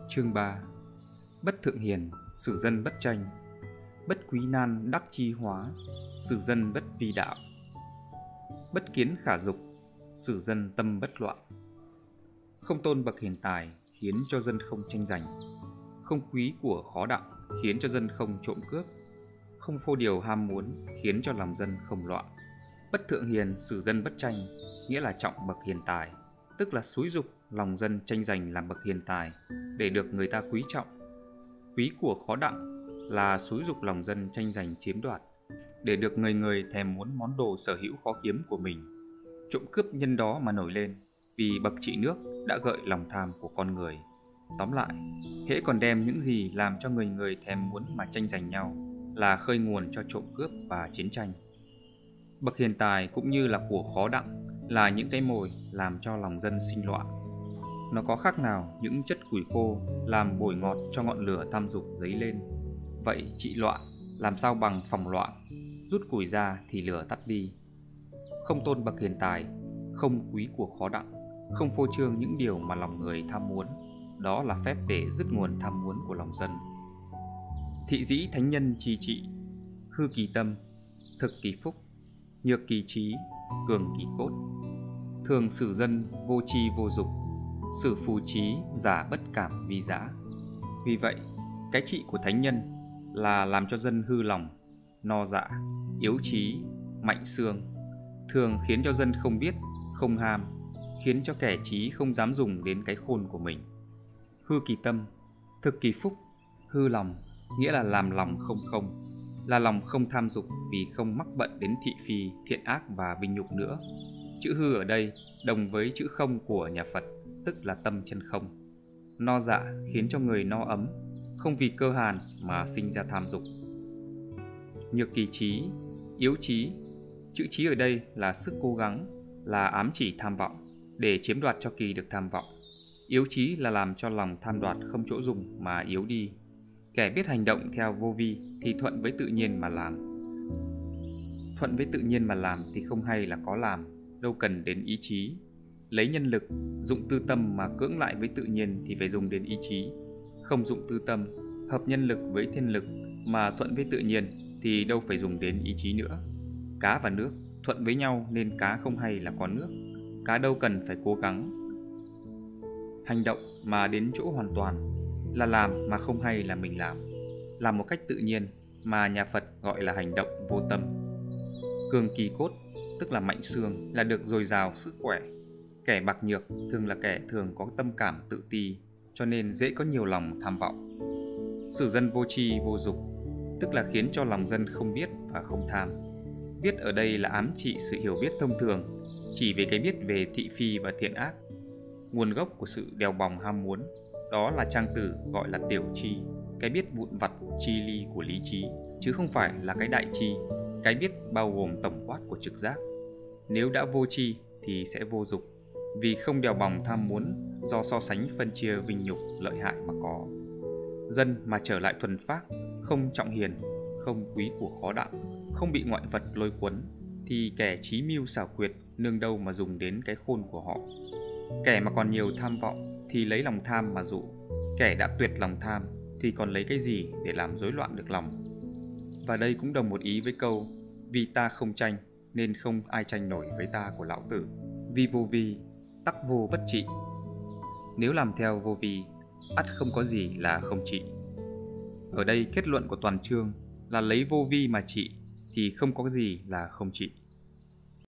Chương 3. Bất thượng hiền, sử dân bất tranh. Bất quý nan đắc chi hóa, sử dân bất vi đạo. Bất kiến khả dục, sử dân tâm bất loạn. Không tôn bậc hiền tài, khiến cho dân không tranh giành. Không quý của khó đặng, khiến cho dân không trộm cướp. Không phô điều ham muốn, khiến cho lòng dân không loạn. Bất thượng hiền, sử dân bất tranh, nghĩa là trọng bậc hiền tài, tức là xúi giục lòng dân tranh giành làm bậc hiền tài để được người ta quý trọng. Quý của khó đặng là xúi giục lòng dân tranh giành chiếm đoạt để được người người thèm muốn món đồ sở hữu khó kiếm của mình. Trộm cướp nhân đó mà nổi lên, vì bậc trị nước đã gợi lòng tham của con người. Tóm lại, hễ còn đem những gì làm cho người người thèm muốn mà tranh giành nhau là khơi nguồn cho trộm cướp và chiến tranh. Bậc hiền tài cũng như là của khó đặng là những cái mồi làm cho lòng dân sinh loạn. Nó có khác nào những chất củi khô làm bồi ngọt cho ngọn lửa tham dục dấy lên. Vậy trị loạn làm sao bằng phòng loạn, rút củi ra thì lửa tắt đi. Không tôn bậc hiền tài, không quý của khó đặng, không phô trương những điều mà lòng người tham muốn, đó là phép để dứt nguồn tham muốn của lòng dân. Thị dĩ thánh nhân trì trị, hư kỳ tâm, thực kỳ phúc, nhược kỳ trí, cường kỳ cốt. Thường sử dân vô tri vô dục, sử phù trí giả bất cảm vi dã. Vì vậy, cái trị của thánh nhân là làm cho dân hư lòng, no dạ, yếu trí, mạnh xương, thường khiến cho dân không biết, không ham, khiến cho kẻ trí không dám dùng đến cái khôn của mình. Hư kỳ tâm, thực kỳ phúc. Hư lòng nghĩa là làm lòng không, là lòng không tham dục vì không mắc bận đến thị phi, thiện ác và vinh nhục nữa. Chữ hư ở đây đồng với chữ không của nhà Phật, tức là tâm chân không. No dạ khiến cho người no ấm, không vì cơ hàn mà sinh ra tham dục. Nhược kỳ trí, yếu trí. Chữ trí ở đây là sức cố gắng, là ám chỉ tham vọng, để chiếm đoạt cho kỳ được tham vọng. Yếu trí là làm cho lòng tham đoạt không chỗ dùng mà yếu đi. Kẻ biết hành động theo vô vi thì thuận với tự nhiên mà làm. Thuận với tự nhiên mà làm thì không hay là có làm, đâu cần đến ý chí. Lấy nhân lực, dụng tư tâm mà cưỡng lại với tự nhiên thì phải dùng đến ý chí. Không dụng tư tâm, hợp nhân lực với thiên lực mà thuận với tự nhiên thì đâu phải dùng đến ý chí nữa. Cá và nước thuận với nhau nên cá không hay là có nước. Cá đâu cần phải cố gắng. Hành động mà đến chỗ hoàn toàn là làm mà không hay là mình làm một cách tự nhiên mà nhà Phật gọi là hành động vô tâm. Cường kỳ cốt, tức là mạnh xương, là được dồi dào sức khỏe. Kẻ bạc nhược thường là kẻ thường có tâm cảm tự ti, cho nên dễ có nhiều lòng tham vọng. Sử dân vô tri vô dục, tức là khiến cho lòng dân không biết và không tham. Biết ở đây là ám trị sự hiểu biết thông thường, chỉ về cái biết về thị phi và thiện ác. Nguồn gốc của sự đèo bòng ham muốn, đó là trang tử gọi là tiểu tri, cái biết vụn vặt chi ly của lý trí, chứ không phải là cái đại tri, cái biết bao gồm tổng quát của trực giác. Nếu đã vô tri thì sẽ vô dục, vì không đèo bòng tham muốn do so sánh phân chia vinh nhục lợi hại mà có. Dân mà trở lại thuần phác, không trọng hiền, không quý của khó đặng, không bị ngoại vật lôi cuốn, thì kẻ trí mưu xảo quyệt nương đâu mà dùng đến cái khôn của họ. Kẻ mà còn nhiều tham vọng thì lấy lòng tham mà dụ. Kẻ đã tuyệt lòng tham thì còn lấy cái gì để làm rối loạn được lòng. Và đây cũng đồng một ý với câu vì ta không tranh nên không ai tranh nổi với ta của Lão Tử. Vi vô vi, tắc vô bất trị. Nếu làm theo vô vi, ắt không có gì là không trị. Ở đây kết luận của toàn chương là lấy vô vi mà trị thì không có gì là không trị.